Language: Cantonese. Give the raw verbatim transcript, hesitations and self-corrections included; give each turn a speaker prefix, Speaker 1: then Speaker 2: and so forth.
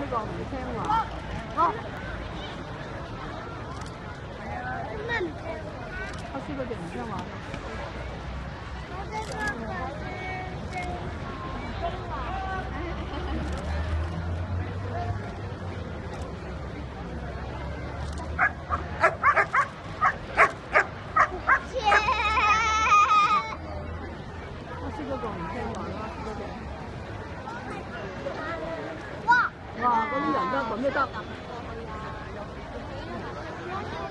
Speaker 1: 個唔聽話。哦。
Speaker 2: 乜唔聽？
Speaker 1: 黑色嗰隻唔聽話。
Speaker 2: 我這個可是真聽話。切！黑色嗰個唔聽話啦，嗰隻。哇！
Speaker 1: 哇！嗰啲人都咁都得。